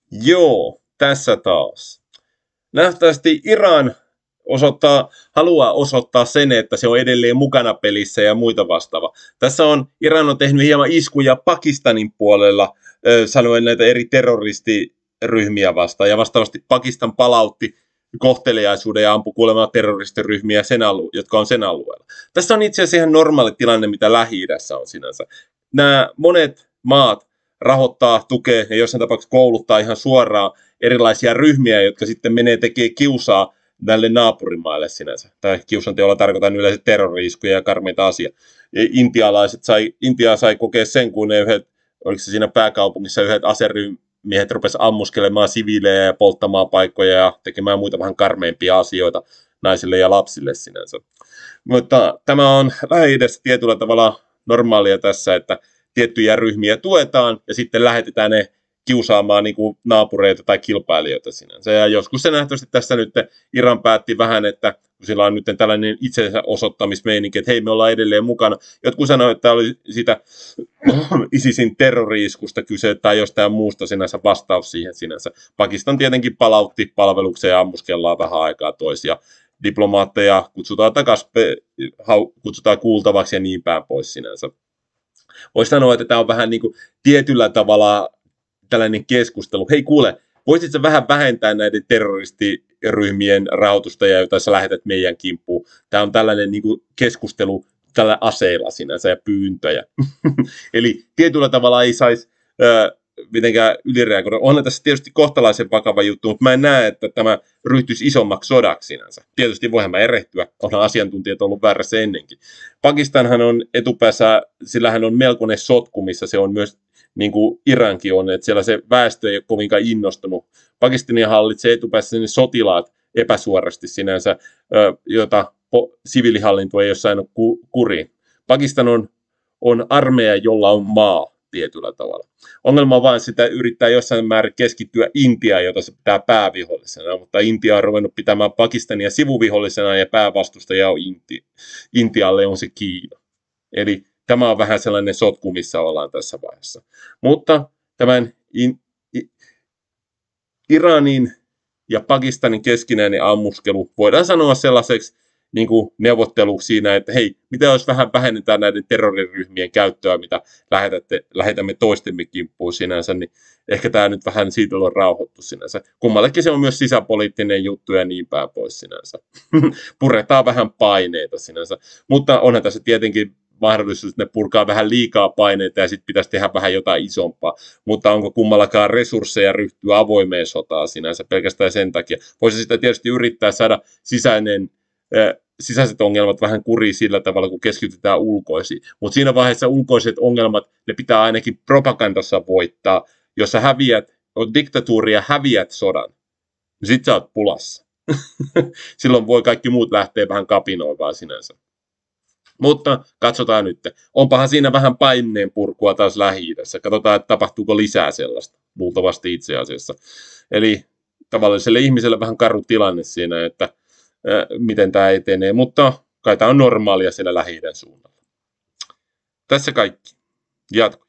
Joo, tässä taas. Nähtävästi Iran haluaa osoittaa sen, että se on edelleen mukana pelissä ja muita vastaavaa. Iran on tehnyt hieman iskuja Pakistanin puolella, sanoen näitä eri terroristiryhmiä vastaan, ja vastaavasti Pakistan palautti kohteliaisuuden ja ampui kuulemma terroristiryhmiä, jotka on sen alueella. Tässä on itse asiassa ihan normaali tilanne, mitä Lähi-idässä on sinänsä. Nämä monet maat rahoittaa, tukee ja jossain tapauksessa kouluttaa ihan suoraan erilaisia ryhmiä, jotka sitten menee tekemään kiusaa näille naapurimaille sinänsä. Tai kiusanteolla tarkoitan yleensä terrori-iskuja ja karmeita asioita. Intia sai kokea sen, kun oliko se siinä pääkaupungissa yhdet aseryhmiehet rupesivat ammuskelemaan siviilejä ja polttamaan paikkoja ja tekemään muita vähän karmeimpia asioita naisille ja lapsille sinänsä. Mutta tämä on Lähi-idässä tietyllä tavalla normaalia tässä, että tiettyjä ryhmiä tuetaan ja sitten lähetetään ne kiusaamaan niin kuin naapureita tai kilpailijoita sinänsä. Ja joskus se nähtävästi tässä nyt Iran päätti vähän, että kun sillä on nyt tällainen itsensä osoittamismeininki, että hei, me ollaan edelleen mukana. Jotkut sanoivat, että oli sitä ISISin terrori-iskusta kyse tai jostain muusta sinänsä vastaus siihen sinänsä. Pakistan tietenkin palautti palvelukseen ja ammuskellaan vähän aikaa toisia. Diplomaatteja kutsutaan takaisin, kutsutaan kuultavaksi ja niin päin pois sinänsä. Voisi sanoa, että tämä on vähän niin kuin tietyllä tavalla tällainen keskustelu. Hei kuule, voisitko vähän vähentää näiden terroristiryhmien rahoitusta, ja joita sä lähetät meidän kimppuun? Tämä on tällainen niin kuin keskustelu tällä aseilla sinänsä ja pyyntöjä. Eli tietyllä tavalla ei saisi mitenkään ylireagoida. Onhan tässä tietysti kohtalaisen vakava juttu, mutta mä en näe, että tämä ryhtyisi isommaksi sodaksi sinänsä. Tietysti voihan mä erehtyä, onhan asiantuntijat ollut väärässä ennenkin. Pakistanhan on etupäässä, sillä hän on melkoinen sotku, missä se on myös, niin kuin Irankin on, että siellä se väestö ei ole kovinkaan innostunut. Pakistania hallitsee etupäässä ne sotilaat epäsuorasti sinänsä, jota siviilihallinto ei ole saanut kuriin. Pakistan on armeija, jolla on maa tietyllä tavalla. Ongelma on vain, että sitä yrittää jossain määrin keskittyä Intiaan, jota se pitää päävihollisena, mutta Intia on ruvennut pitämään Pakistania sivuvihollisena ja päävastustaja on Intialle on se Kiina. Eli tämä on vähän sellainen sotku, missä ollaan tässä vaiheessa. Mutta tämän Iranin ja Pakistanin keskinäinen ammuskelu voidaan sanoa sellaiseksi niin kuin neuvotteluksi siinä, että hei, mitä jos vähän vähennetään näiden terroriryhmien käyttöä, mitä lähetämme toistemme kimppuun sinänsä, niin ehkä tämä nyt vähän siitä on rauhoittu sinänsä. Kummallekin se on myös sisäpoliittinen juttu ja niin päin pois sinänsä. Puretaan vähän paineita sinänsä, mutta onhan tässä tietenkin mahdollisuus, että ne purkaa vähän liikaa paineita ja sitten pitäisi tehdä vähän jotain isompaa. Mutta onko kummallakaan resursseja ryhtyä avoimeen sotaan sinänsä pelkästään sen takia. Voisi sitä tietysti yrittää saada sisäiset ongelmat vähän kuriin sillä tavalla, kun keskitytään ulkoisiin. Mutta siinä vaiheessa ulkoiset ongelmat, ne pitää ainakin propagandassa voittaa. Jos sä on diktatuuri ja häviät sodan, niin sit sä oot pulassa. Silloin voi kaikki muut lähteä vähän kapinoimaan sinänsä. Mutta katsotaan nyt. Onpahan siinä vähän paineen purkua taas Lähi-idässä. Katsotaan, että tapahtuuko lisää sellaista. Luultavasti itse asiassa. Eli tavalliselle ihmiselle vähän karu tilanne siinä, että miten tämä etenee. Mutta kai tämä on normaalia siellä Lähi-idän suunnalla. Tässä kaikki. Jatko.